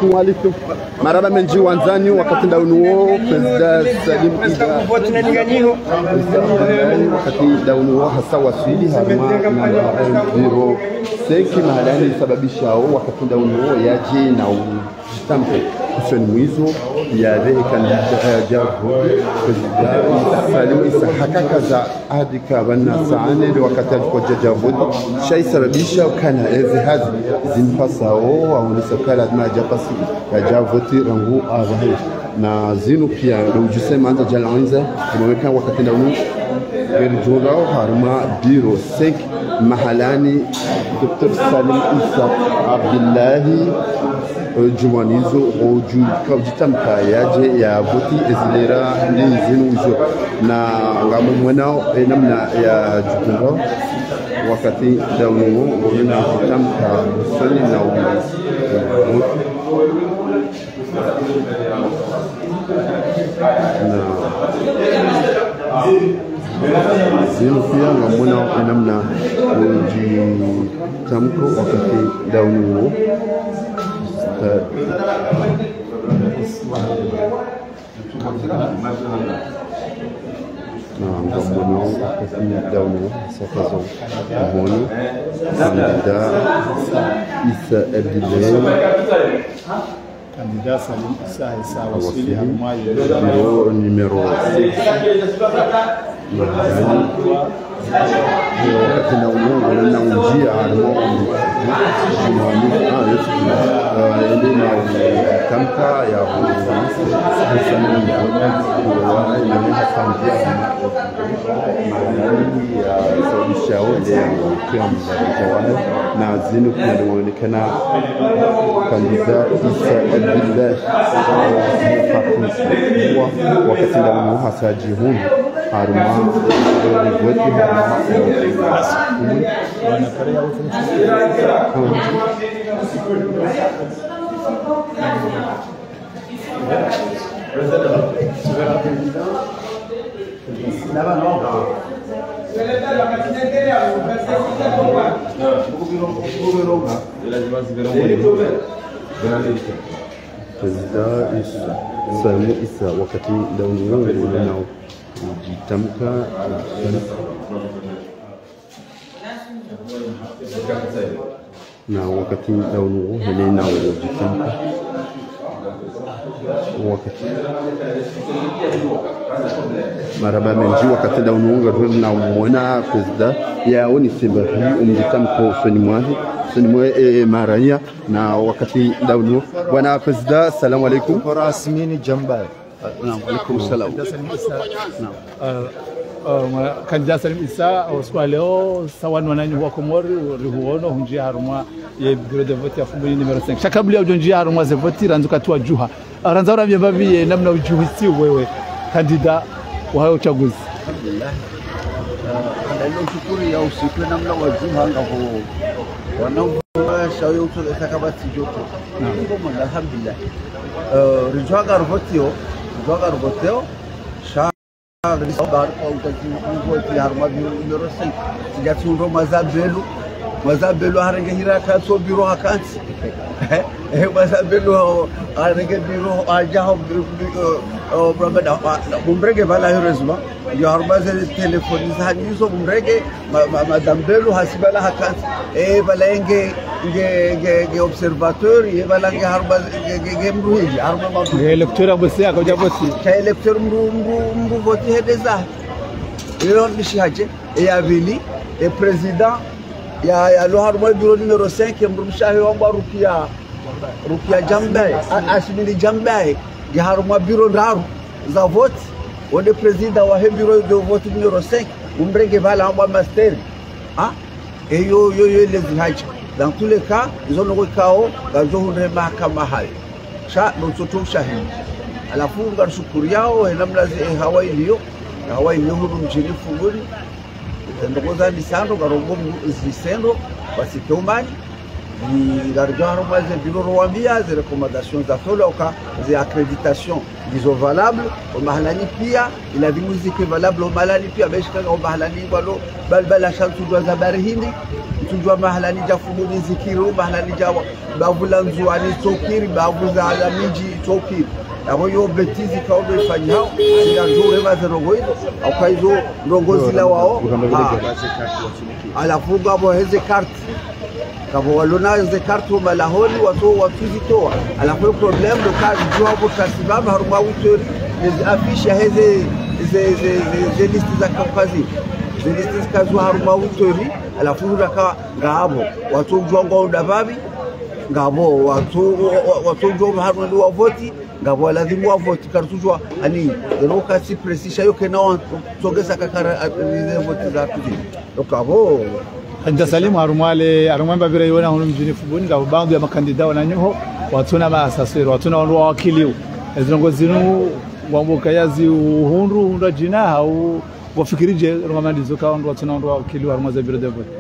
Assalamu alaikum. Maraba menji wanzani wakati ndaunuo President Salim Ida wakati ndaunuo hasa wasili harma na biro seki mahalani sababishao wakati ndaunuo yaje na ujitampe kusoni mwizo ya rehe kandida javu President Salim Ida hakaka za adika wana saane wakati alikuwa javu shai sababisha kana ezi hazi zinpasao au nisakala na japasi ya javoti rangu abahe na zinu pia ujisema anza jalanza umeweka wakati ndaunuo Berjurao harma biro sek mahalani Dr. Salim Issa Abdullahi Jumanizo oju kaujitamka yaje ya voti ezilera nzinu uzo na ngamumwana namna ya jukundao wakati daunuo ngomena kutamka soni na zinu pia ngamuna namna ujitamko wakati daunuo ngamuna wakati daunuo sakazo moni kandida Issa Abdullahi candidat Salim Issa wasili harma biro numero 6 wakati umungu na unjia harma ili na kamka ya na zinu kunaonekana kandida Issa Abdullahi wakati ndaunuo hasa jihuni harma rivoti harma President Salim Issa wakati ndaunuo nao ujitamka na wakati ndaunuo hele nao ujitamka wakati maraba menji wakati ndaunuo ngadwe na muona President yao ni simbari umjitamko usoni mwahi maraya na wakati ndaunuo bwana President assalamu alaikum rasmini jamba naam alaikum salam candidat Salim Issa oswa leo sawan wanani wa Komori rihuono hunjia haruma ye bureau de vote ya fumbuni numero 5 shakabli ya ujonjia haruma ze vote ranzuka tu juha ranzaura myambavi namna ujuhisi wewe candidat wa hayo uchaguzi alhamdulillah ndio shukuru ya usiku namna wajuha ngako wanao shayo utoka sakabati joto ngoma alhamdulillah rijwaga ruboteo Risobar au kati harma numero 5 sijatundo mazabelu harenge hira kaso biro hakansi mazabelu harenge biro ajaho brabada bumrege bala hirezma yo harma ze telefoni zanizo bumrege madambelu hasibala hakansi balenge ge observateur balange harma ge mruhiji harma ma electeur abosia ko jaboti electeur mru voti hedeza ilo nishaje yavili president ya lo harma bureau numero 5 mrumshahi wa rukia jambe asmini jambe ya harma bureau ndaru za vote wode president wa bureau de vote numero 5 umbrenge vala amba master yo les haji dans tous les cas ils ont le kao gajohunde mahakama hayo sha mtoto shahidi alafu ngashukuru yao namna Hawaii ndio mjini funguni ndogoza lisando garongo zisendo basitomani Gargaro mais de bureau rwambia des recommandations d'Atoloka des accréditations disons valables au Mahalani pia il a des musiques valables au Mahalani pia beshka au Mahalani walo balbala shantu doa zabari hindi tujua Mahalani jafumu zikiru Mahalani jawa bavulanzu ani tokiri bavuza ala miji tokiri abo yo betizi kaobe fanyao ya nzuri mazerongo hizo au kaizo rongozi la wao alafu abo heze carte kabo walona ze carte au malahoni watu zitoa alafu problème de cas du hapo tasibaba haruma witori les affiches heze ze liste za kampazi ze liste kazo haruma witori alafu raka ngabo watu jongo udababi ngabo watu jongo haruma wa voti ngabo lazima wa voti kartujwa ani roka si presisha yoke na togesa kakara voti za kudi dokabo Anta Salimu harumale harumamba vile yona hunu mjini Fubuni ngabo bandu ya makandida wananyoho watuna maasasiro watuna wandu wakiliu ezilongozi zinu wambuka yazi uhundu jina au wafikirije rumamandizo ka wandu watuna wandu wakiliu harumaza biro de vote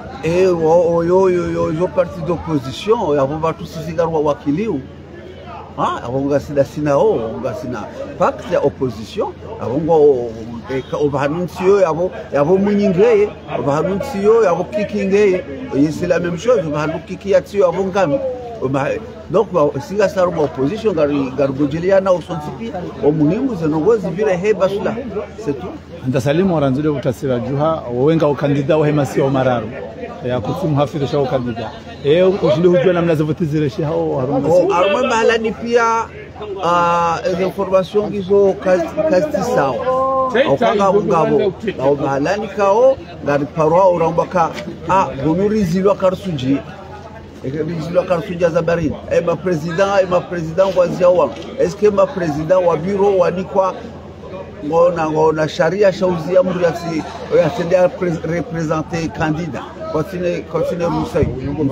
yo parti d'opposition yabo batu sisigarwa wakiliu abonga sinao ngasina pacte ya opposition abongo obahanunsiyo yabo munyingeye obahanunsiyo yabo kikingeye c'est la même chose obahanukiki atiyo abongami donc singa saruma opposition gargojeliana osonsipi omuhimu zenongozi vile heba sula c'est tout Anta Salimu waranzude utasira juha wenga ukandida wahemasi wa mararo ya kusimu hafido shao kandida ushinde hujua namna zote zile shao haruma Mahalani pia information gizo kazi sawa okanga ngabo au Mahalani kao ngari parwa urambaka gonuri zilwa karsuji zilwa karsuji zabarin ma président waziawa est-ce que ma président wa bureau wanikwa ngona sharia shauzi amru ya senda représenter candidat continue Musai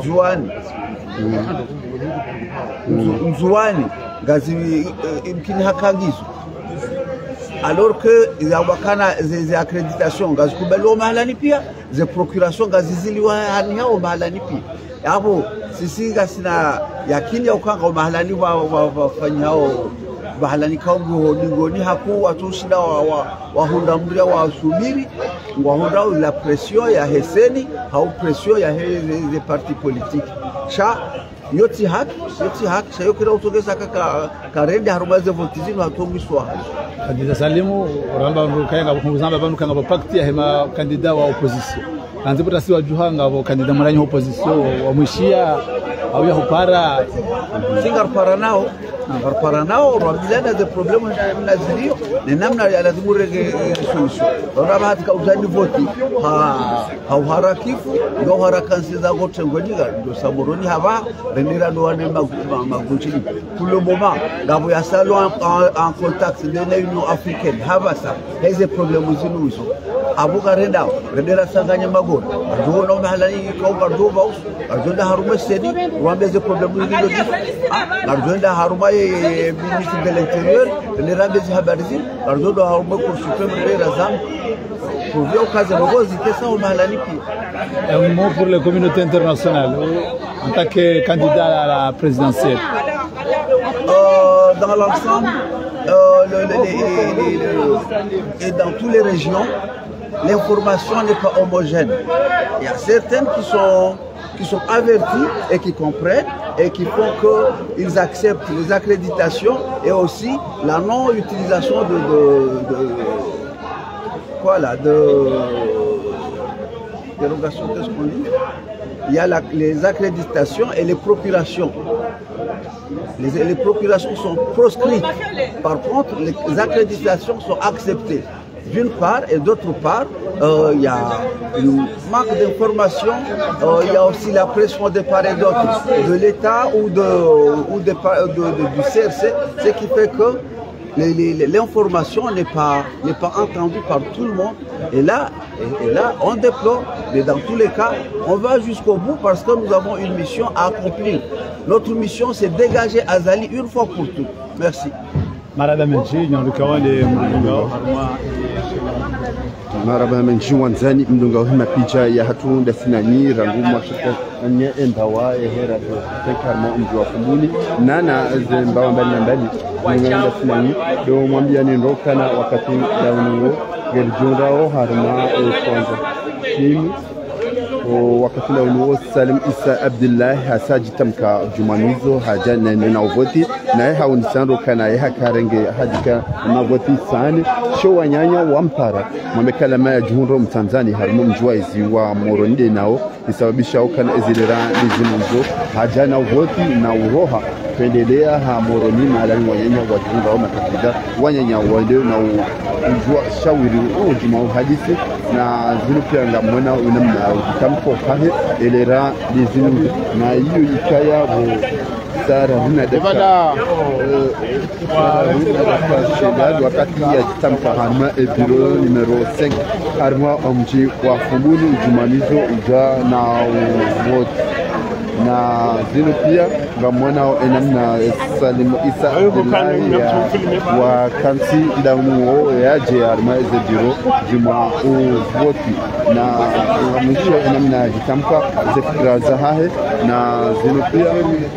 Mzouani gazi imkini hakangizo alors que il wakana des accréditations gazi kubelo Mahalani pia des procurations gazi ziliwa hania au Mahalani pia hapo sisi gasina yakini ukanga Mahalani wa fanyao Mahalani kaungu ngoni haku watu shida wa hunda mria wa subiri ngwa la pression ya heseni au pression ya des partis politiques cha yoti hak shayo kira utogesa karende harumaze votizino atomiswa Anta Salimu ramba rukayanga kuzamba banuka ngabo pacte ya hema kandida wa opposition anzibuta si wajuha ngabo kandida mranyi opposition wa mwishia au ya hupara singar para nao rabilana de problème na zilio ni namna ya lazima rege solution raba hatika uzani voti au harakifu ndo harakansi za gote ngoniga ndo saboroni haba rendira ndo wane magunchini pour le moment ngabo ya salo en contact de l'Union africaine haba sa heze problème zinuzo abuka rendera sanganya magona ndo no Mahalani ko bardo baus ndo haruma sedi wambe ze problème zinuzo ndo haruma ministre de l'Intérieur les rabes habarizi ndo haruma ko suprême de razam pour bien occasion de ça au Mahalani pia un mot pour les communautés internationales en tant que candidat à la présidentielle dans l'ensemble et dans toutes les régions l'information n'est pas homogène. Il y a certaines qui sont avertis et qui comprennent et qui font qu'ils acceptent les accréditations et aussi la non-utilisation dérogation, qu'est-ce qu'on dit? Il y a les accréditations et les procurations. Les procurations sont proscrites. Par contre, les accréditations sont acceptées. D'une part et d'autre part, il y a une manque d'information, il y a aussi la pression de part et d'autre de l'État ou du CRC, ce qui fait que l'information n'est pas entendue par tout le monde. Et là, on déplore, mais dans tous les cas, on va jusqu'au bout parce que nous avons une mission à accomplir. Notre mission, c'est dégager Azali une fois pour toutes. Merci. Madame Menchi, nous avons maraba menjiwan zani mdunga hima picha ya hatunda sinani rangu mwashaka anye embawa hera do tekarma mjua kumuni nana zembawa mbali mdunga sinani do mwambia ni rokana wakati daunio gerjundao harma kwanza kimi wakati daunio Salim Isa Abdullah hasaji tamka jumanizo haja na uvoti na haunisando kana hakarenge hadika mavoti sani show wanyanya wampara mwamekala maya juhunro mtanzani harimo mjua izi wa moronide nao isababisha okana ezilera nizimuzo haja na uvoti na uroha pendelea ha moroni na alani wanyanya wa juhunro wa makatida wanyanya wale na ujua shawiri ujuma uhadisi na zilu pia nga mwena unamna ujitamko kahe elera nizimuzo na hiyo ikaya wo Sara huna dakika shedad wakati ya jitamka harma biro numero 5 harma mji wa Fumbuni jumanizo uja na wote na zinu pia ngamwana enamna Salim Isa Abdullah wa kansi daunu yaje harma biro juma wote na mwisho enamna jitamka zikra zahahe na zinu pia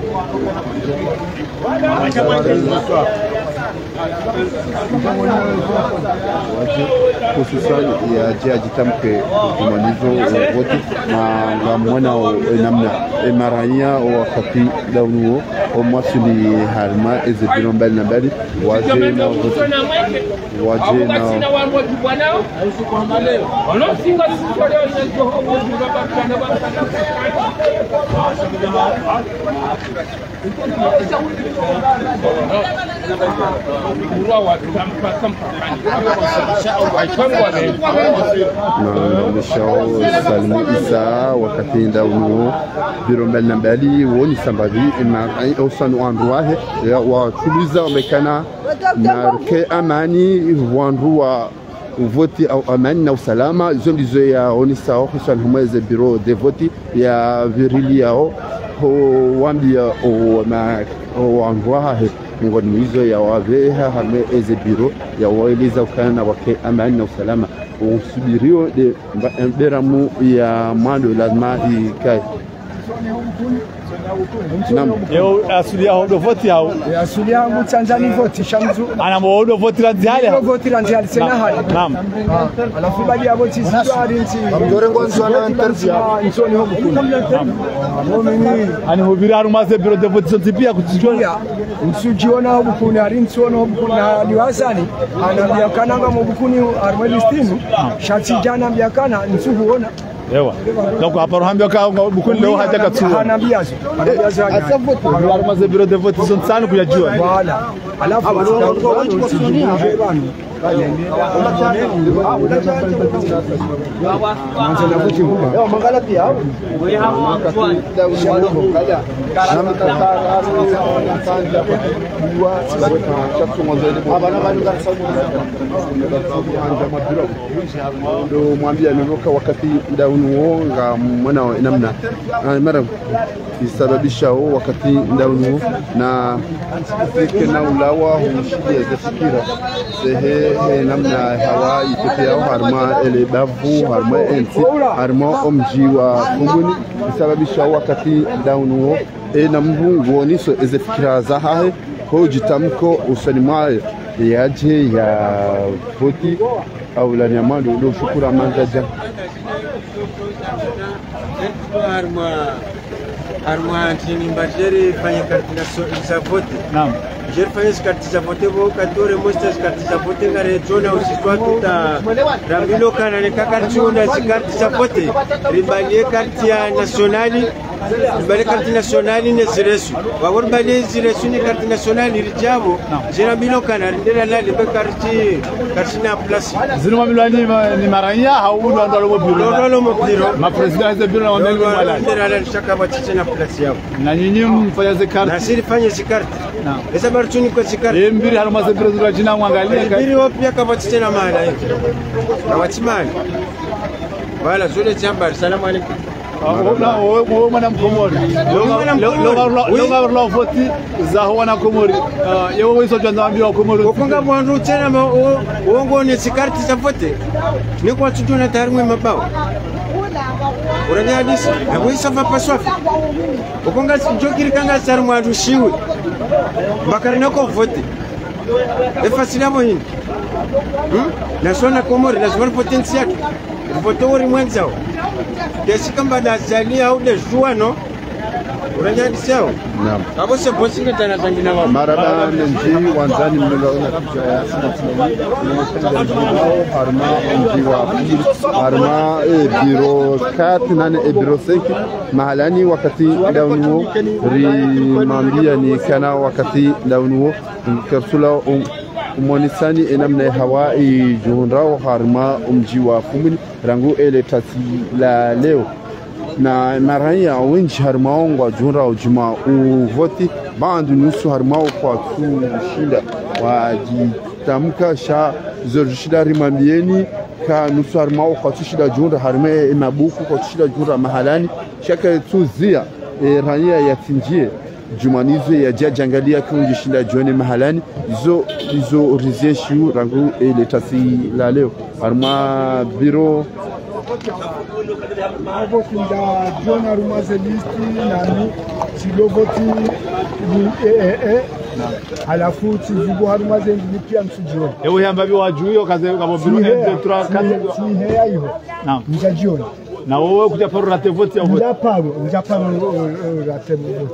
hususan ya jia jitamke kumanizo wote na mwana namna maranya wakati daunuo omwasuli harma ezebiro mbali na mbali waje na Salim Isa wakati ndauno biro mbali na mbali woni sambavi osanu andruahe wa tuliza wamekana na ke amani wandrua voti au amani na usalama zondizo ya onisa hususan humeze biro de voti ya virili yao wambia wandruaha ngoni hizo ya waveha hame eze biro ya waeleza ukana wake amani na usalama usubirio de beramu ya mando lazima ikae. Naam. Yo asuli ya do voti yao. Asuli yangu Tanzania voti shamzu. Ana modo voti ranziale. Voti ranziale sena hali. Naam. Alafu bali ya voti sitwari nti. Mjore ngwanzo na interview. Nsoni hobu kuna. Naam. Ani hubira rumaze biro de voti zontipia kujiona. Nsujiona hobu kuna ari nsoni hobu kuna liwasani. Anambia kananga hobu kuni arwelistinu. Shati jana ambia kana nsuhuona. Ewa. Donc à part hambio ka bukuni leo haja katsuwa. Anabiazo. Asavote rumaze biro de voti zontano kujajua. Wala. Alafu mwambia nyoka wakati ndaunuo nga mwana namna mara isababisha wakati ndaunuo na na ulawa hushia zafikira sehe namna hawa itepea harma ele bavu harma enti harma omji wa Fumbuni isababisha wakati ndaunuo na mvungu oniso ezefikira zahahe ko jitamko usanimwaye yaje ya voti au la nyamando do shukura manzaja arma tini mbajeri fanya kartina za vote. Naam. Jer fanya karti za vote bo katore mostas karti za vote ngare zona usitwa tuta rambilo kana ne kakartiona karti za vote ribalie karti ya nationali ribalie karti nationali ne ziresu wabor balie ziresu ni karti nationali rijabo jerambilo kana ndela la libe karti na place zinu mamilani ni maranya haudu andalo mobilo lo mobilo ma president ze biro na ndelo malali ndela la shaka bachiche na place yao na nyinyi mfanya ze karti na siri fanya ze karti naam esa barchuni kwa ze karti mbiri haruma ze biro za jina mwangalia mbiri wapia kabachiche na mala hivi kabachimani wala zule jamba. Assalamu alaykum. wewe mwana mkomori longa warlo voti za wana komori yewe wewe jwanza ambia komori ukonga mwandu tena uongo ni sikarti za vote ni kwa tutu na tarimwe mabao uranya hadisi na wewe safa paswafi ukonga jokiri kanga tsari mwandu shiwe bakari nako vote efasila mohini nasona komori nasona potensi yake vote uri mwenzao kesi kamba nazalia au de juano uranyadi sao naam abo se bosinga tana tangina wa maraba nji wanzani mnaona picha ya harma nji wa harma biro 4 nane biro 5 mahalani wakati dawnuo rimambia ni kana wakati dawnuo kapsula umonisani enamna hawa juhunrao harma mji wa Fumuni rangu ele tasi la leo na maranya wenji harmao ngwa juhunrao juma uvoti bandu nusu harmao kwa kushinda wajitamka sha zorjishida rimambieni ka nusu harmao kwa kushinda juhunra harme mabuku kwa kushinda juhunra mahalani shaka tuzia rania ya tinjie jumanizo ya jajangalia kunjishinda juhuni mahalani izo rizeshu rangu ele tasi la leo harma biro voti nda jona rumazelisti nani silovoti ni halafu tizibu harumazendi ni pia msujioni yewe yamba biwajuyo kaze kabo biro M3 kaze si heya hiyo naam mjajioni na wewe kuja paro rate voti au njaparo rate voti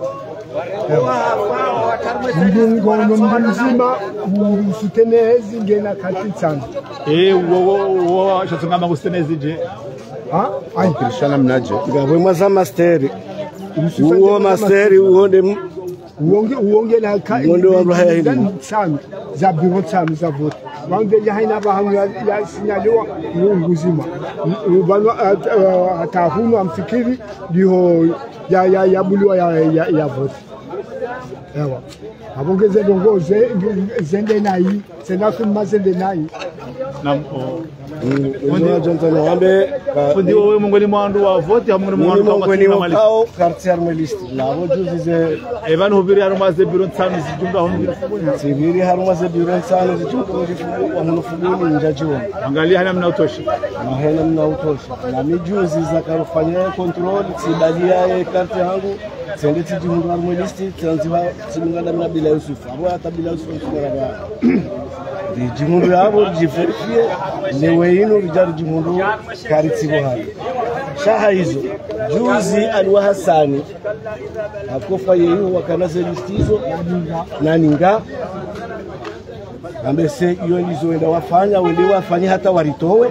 ngono mzima usutenezi ngena kati sana wo shatsungama kustenezi je ai Krishana mnaje ngabwe mwaza master uwo master uonde uonge na ngondo wa haya hivi sana za biro sana za vote wange ya haina bahamu ya sinyaliwa nguzima bano atahunu amfikiri ndio ya buliwa ya vote ewa abongeze dongoze zende nayi senafu mazende nayi nam ndio Johnson wambe fundi wewe mungoni mwandu wa vote hamwe mwandu kwa mali kao quartier armelist labo juzize evan hubiri harumaze biro tsano zijunga hongira sibiri harumaze biro tsano zijunga wa munufuguni njajioni angalia hana mnautosha mahena mnautosha na mijuzi za karufanya control sibalia karte yangu sende tijunga armelist tanziwa simunganda na bila Yusuf abo hata bila Yusuf ngara jimundu yabo jiferifie lewe ino rijari jimundu karitsibo hali shaha hizo juzi Aliwa Hassani akofa yeyu wakanaze listizo na ninga ambese iyo ndizo wenda wafanya hata waritowe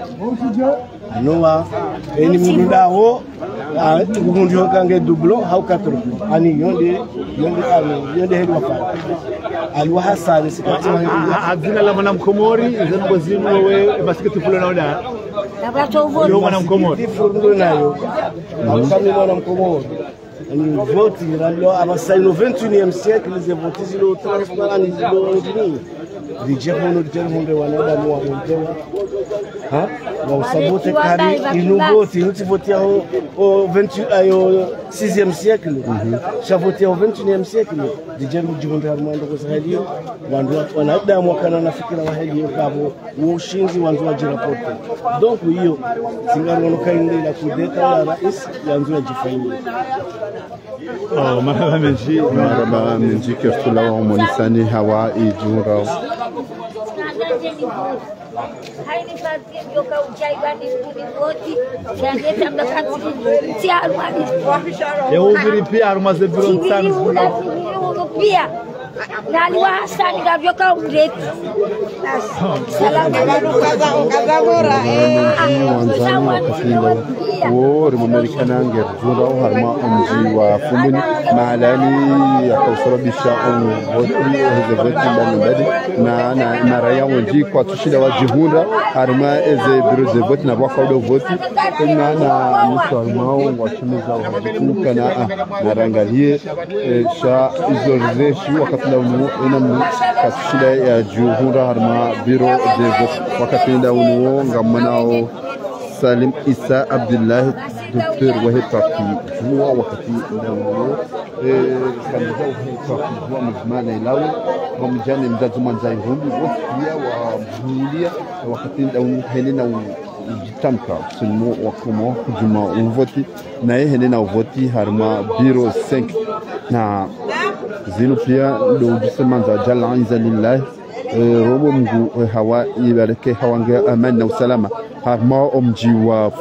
anowa eni mundu dawo ngundi hokange doublon hau 4 ani yonde hedi wafanya Aliwa Hassani sikati hazina la mwana mkomori zenu zinu wewe basiketi fulana oda nabato vote yo mwana mkomori furundo nayo kama mwana mkomori ni vote ndio abasaino 21e siècle les votes zilo transparent zilo ndini dijehono dijehono wanada mu wabontewa ha wa sabote kari inu vote inu vote yao 6e siècle cha vote yao 21e siècle dijehono jihondo harmando kwa sahadio wandu wanada mwakana nafikira wahadio kabo ushinzi wandu wa jirapote donc hiyo singano kainde la kudeta ya rais yanzu ya jifaini maraba menji kertula wa monisani hawa ijurao haini fadhi ndio kaujaibani voti changeta mbakati tia alwani yewe ubiri pia harumaze biro tsano pia na Aliwa Hassani gavyoka ureti wo rimamerikana ngir jurao harma mji wa Fumuni mahalani yakasababisha voti voti mbalimbali na maraya wengi kwa tushida wa jihunda harma eze biro de voti na wakaudo voti na nusu harma wachimiza wakuka na rangalie sha izoreshi wakati launuo enamni katushida ya juhunda harma biro de voti wakati launuo ngamanao Salim Isa Abdullahi doktor wahepa kijua wakati ndauo kanisa wahepa kijua mzimana ilawe wamjane mzazi mwanzai rumbi wote pia wamhulia wakati ndauo helena ujitamka sulmo wakomo kujuma uvoti na helena uvoti harma biro 5 na zinu pia ndo ujisemanza jala izalillahi robo mgu hawa ibareke hawange amani na usalama harma omji wa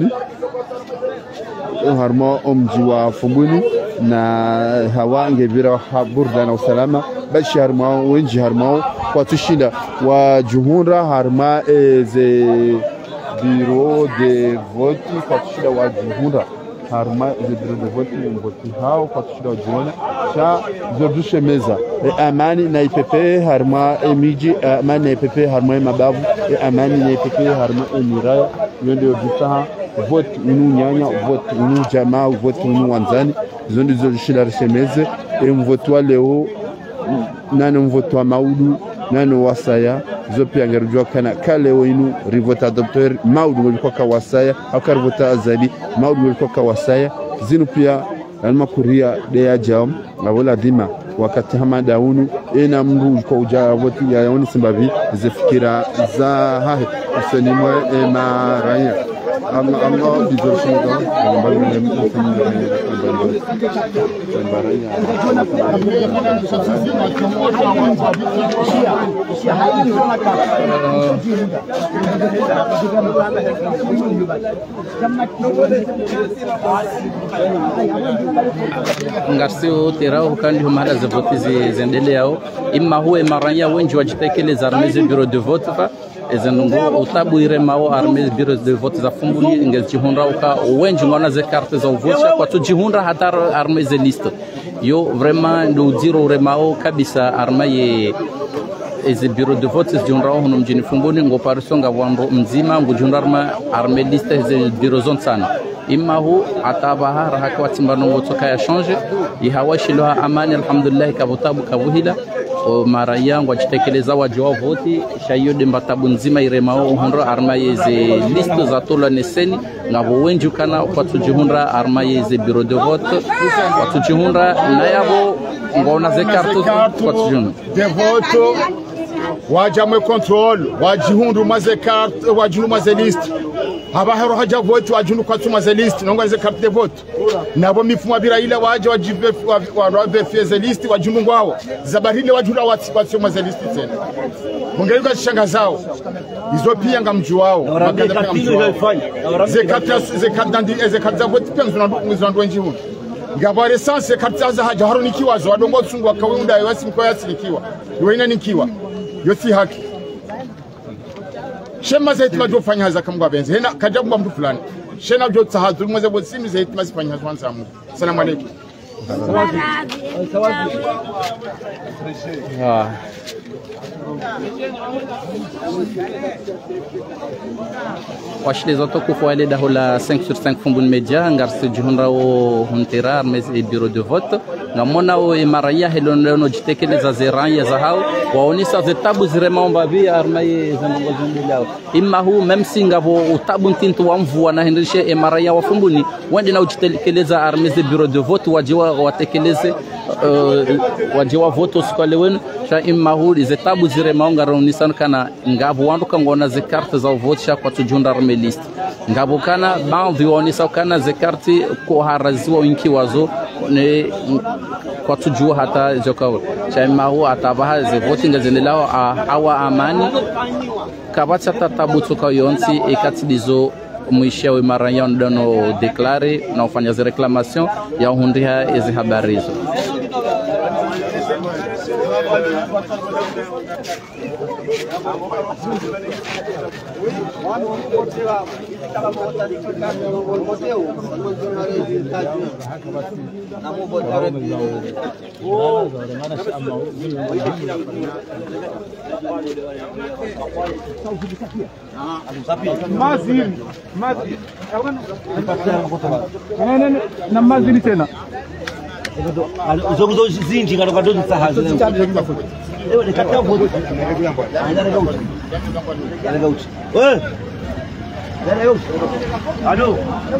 fumbuni na hawa ngebira burda na usalama bashi harma wenji harma kwa tushinda wa juhura harma ze bureau de vote kwa tushinda wa juhura harma ze bureau de vote hao kwa tushinda wa juhura cha zodushe meza amani na IPP harma emiji amani na IPP harma mabavu amani na IPP harma emiraya yonde odutaha vote unu nyanya vote unu jamaa vote unu wanzani zondi zodushila rishemeze mvoto leo nane mvoto wa maudu nane wasaya zopi angerujua kana kale wenu rivota adopter maudu walikuwa kawasaya au karivota azali maudu walikuwa kawasaya zinu pia alma kuria de ajam wala dima wakati hama daunu ina mru kwa ujawoti ya yoni simbavi zifikira za hahe usenimwe maraya ama dizorshini da mbalune mfinira ngarsio terao kandi humara za voti zendeleao imma huwe maranya wengi wajitekeleza armeze bureau de vote fa ezenungo utabu iremao armeze bureau de vote za fumbuni ngezihunra uka wengi ngona ze carte za vote kwa tujihunra hata armeze liste yo vraiment ndo zero remao kabisa armaye eze bureau de vote zihunra hono mjini fumbuni ngo parisonga wando mzima ngujundarma arme liste ze bureau zone sana imma hu atabaha rahaka watimbano ngotoka ya change ihawashilwa amani alhamdulillah kabutabu kabuhila o mara yangu ajitekeleza wajua voti shayo de mbatabu nzima iremao uhundra arma yeze liste za tola neseni ngabo wenju kana kwa tujihundra arma yeze bureau de vote kwa tujihundra na yabo ngona ze carte kwa tujihundra de vote wajamwe control wajihundu maze carte wajihundu maze liste abahero haja vote wajihundu kwa tumaze liste nonga ze carte de vote nabo mifumo biraila waje wajive wa liste wajihundu ngwao zabarile wajihundu watsi maze liste tena mungeuka shanga zao izo pia ngamju wao maganda ngamju wao ze carte za vote pia nzonando njihundu ngabare sanse carte za haja haronikiwa zo wadongo tsungwa kaunda yasi mko yasilikiwa yoina nikiwa yosi haki shema zaidi majofanya haza kamgwa benzi hena kaja kumba mtu fulani shena jo tsahazu mweze bosimi zaidi masifanya kwanza mu salamu alaykum washile zoto kufuale da hola 5 sur 5 fumbun media ngarse jihunra o huntera mes e bureau de vote ngamona o maraya helono jitekeleza zeranya za hao waonisa zetabu zirema mbavi armaye zanongo zondilao imma hu même singavo utabu ntintu wa mvua na hendrishe maraya wa fumbuni wende na ujitekeleza armes e bureau de vote wajiwa watekeleze wajiwa vote skole wenu sha imma hu zetabu zirema ngaronisa kana ngavo wandu kangona ze carte za vote sha kwa tujunda arme list ngavo kana baadhi waonisa kana ze carte ko haraziwa winki wazo ne kwa tujua hata jokao chaima hu atabaha ze voting zendelao awa amani kabata tatabutu kwa yonsi ekatidizo muishia we maranya ndono declare na ufanya ze reclamation ya hundia ezi habarizo na mazini tena zogo zinji kana kwa dozi sahazi ewe nikatia vote anaenda gauchi wewe Allô.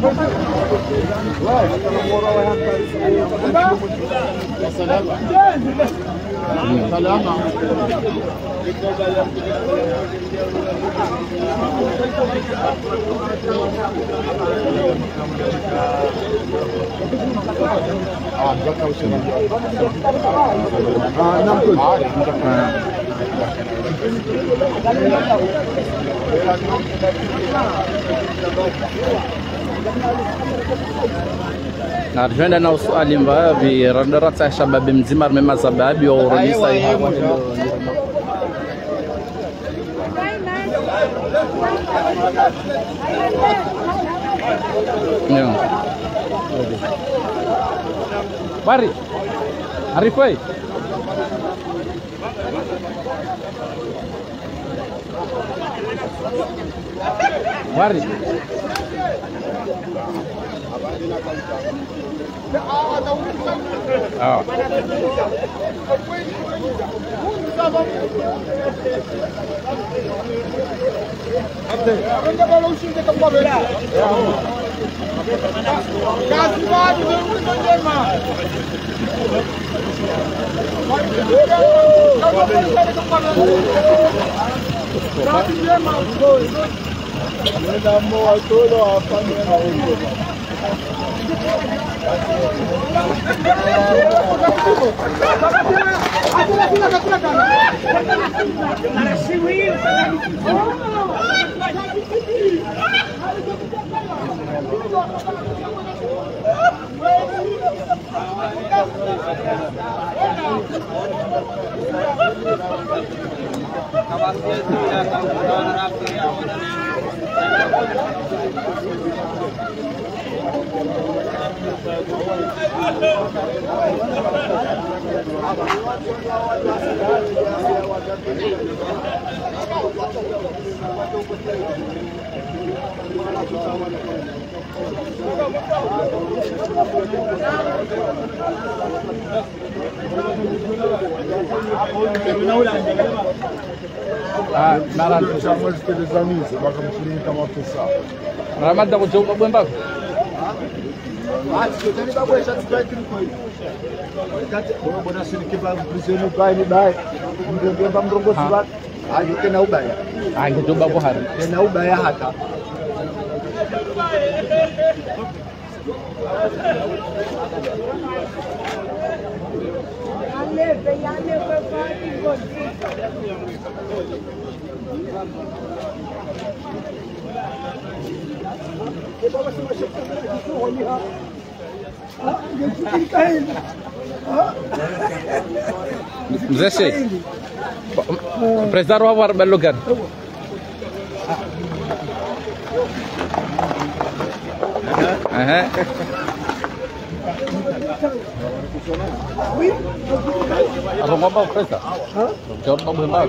Narjenda na uswali mbaya birandarata shababi mzima mema sababi wa uronisa hawa ndio Bari Arifai Bari Ramada kujoka bwembako Mzee Sheikh Presidente wa Belogan Apa mau presa? Jawab mau mbak.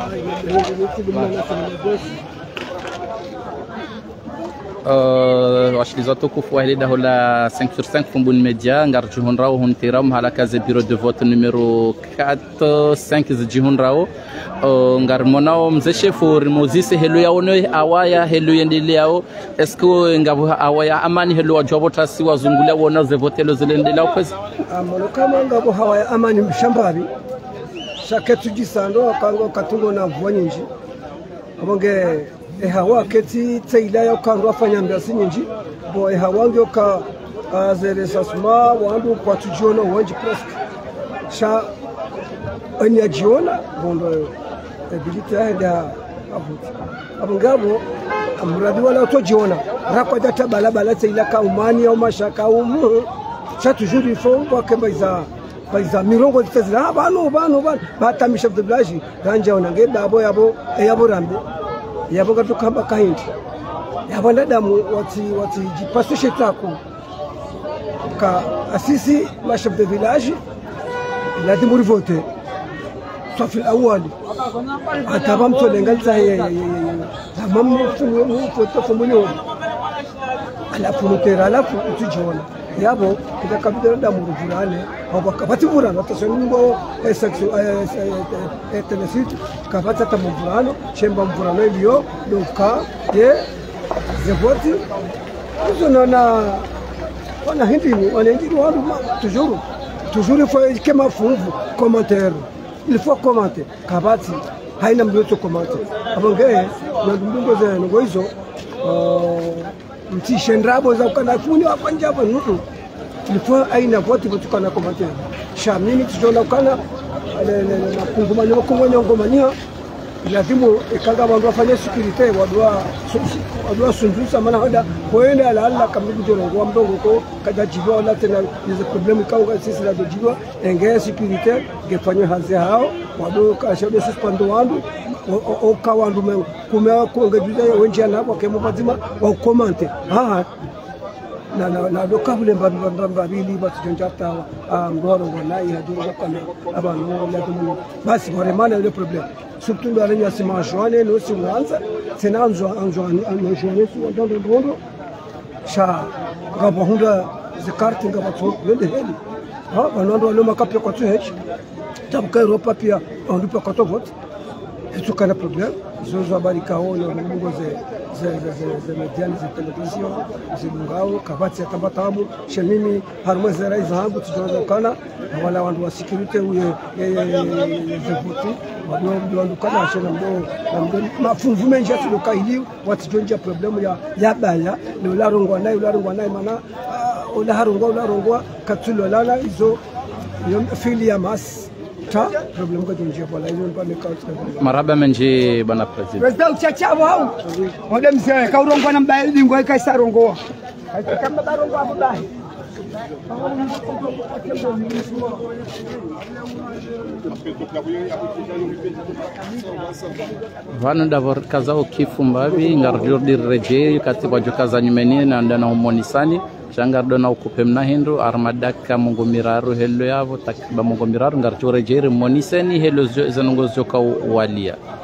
Washiliza tukufu wa hili hula 5/5 Fumbuni Media ngar jihunrao huntira mhala kaze bureau de vote numéro 4-5 zijihunrao ngar monao mzee chefu rimozise helu yaono awaya helu yendele yao esko ngabu awaya amani helu wajobota si wazungulia wona ze votelo zilendelao kwezi amono kama ngabu hawaya amani mshambari shaketu jisando akango katungo na mvua nyingi abonge ehawa keti tseila ya kango afanya mbasi nyingi bo ehawa ngyo ka azere sasuma wandu kwa tujiona wanji presque sha anya jiona bondo ability ya avuti abongabo amradi wala tojiona rakwa data balabala tseila ka umani au mashaka umu sha toujours il faut kwa kembaiza baiza mirongo tezila bano bata chef de village ganja onange babo yabo rambe yabo gatukamba kahindi yabo ndadamu wati jipasishe tako ka asisi ma chef de village lazima rivote safi alawali atabam to lengalza tamam foto fumunyo alafu mutera alafu utujona yabo kida kabidera da muruvurane bakabati vurana tasonimbo section telesit kabata tamuvurano chemba mvurano iliyo doka ye zevoti hizo na wana hindini wandu toujours il faut que ma funvu commentaire il faut commenter kabati haina mdoto commenter abonge na ndungo za ngo hizo mtishendrabo za ukanda funi wapanja hapo nutu il faut aina vote tukana commenter shamini tujona kana na kungomanya ngomanya lazima ikanga bandu wafanye security wadua sundusa maana hada hoenda ala kama kujorongo mdongo ko kaja jibwa wala tena hizo problem kaunga sisi la jibwa engea security gefanye hazi hao wadu kashodo suspendo wandu oka wandu kumea kuongejuza wenje nabo kemo bazima wa comment na dokabule mbabili batujonjata ngoro wanayi haduru kana abantu la basi baremana ile problem surtout dans les mois juin nous si mwanza tena en juin si dans le monde cha ngabahunda zikarte ngabatso wende heli banondo wale makapia kwa tu hedge tabka Europa pia ondupa kwa to vote kitu kana problem zozo habari kaona mungu ze mediani za television zilungao kabati atambatabu shamimi harumwe rais hangu tujozokana wala wandu wa security uye zebuti wandu kana shena mdo mafunvu menja tulokaili watijonja problemu ya baya ni ularongwa naye mana ularongwa katulo lala hizo fili ya mas ta problem ka tunjia pala hizo mpane ka maraba menje bana president uchachabo hao wode mzee kaurongwa na mbaya dingo ikaisa rongoa kama barongo hapo bahi vanu davor kazao kifumbavi ngarjordir reje katiba jokaza nyumeni na ndana humonisani changardo na ukupe mnahindu armadaka mungu miraru helo yavo takiba mungu miraru ngarjore jere moniseni helo zenongozo ka walia